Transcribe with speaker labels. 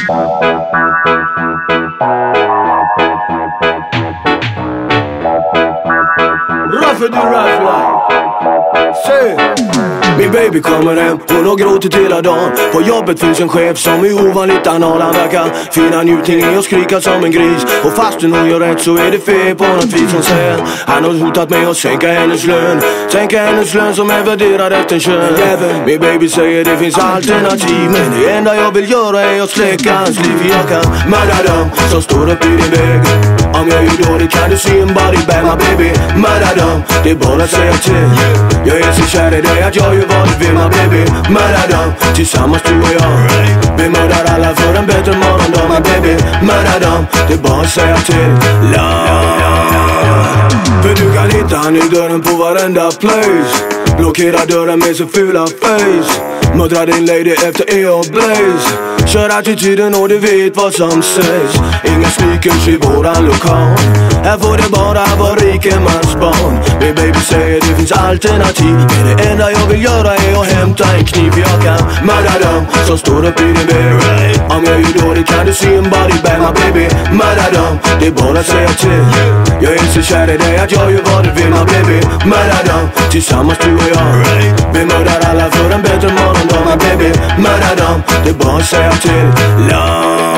Speaker 1: Rough the rough life. Säg. Min baby kommer hem, hon har gråtit hela dagen. På jobbet finns en chef som är ovanligt anal. Han verkar finna njutning i att skrika som en gris. Och fastän hon gör rätt så är det fel på något vis. Hon säger han har hotat med att sänka hennes lön. Sänka hennes lön som är värderad efter kön. Min baby säger det finns alternativ, men det enda jag vill göra är att släcka hans liv. Jag kan mörda dem som står upp i din väg. Om jag gör dåligt kan du se en body bag. My baby, mörda dem, det är bara att säga till. Jag är så kär i dig att jag gör vad du vill. My baby, mörda dem, tillsammans du och jag. Vi mördar alla för en bättre morgondag. My baby, mörda dem, det är bara att säga till. För du kan hitta han i dörren på varenda place. Blockera dörren med så fula face. Mördra din lady efter EO Blaze. Kör attityden och du vet vad som sägs. Inga sneakers i våran lokal. Här får det bara vara rikemansbarn. Min baby säger det finns alternativ, men det enda jag vill göra är att hämta en kniv. Jag kan mörda dem som står upp i din väg. Om jag gör dåligt kan du se en body bag. My baby, mörda dem, det är bara att säga till. Jag är så kär i dig att jag gör vad du vill. My baby, mörda dem, tillsammans du och jag. Vi mördar alla för en bättre morgondag. My baby, mörda dem, det är bara att säga till.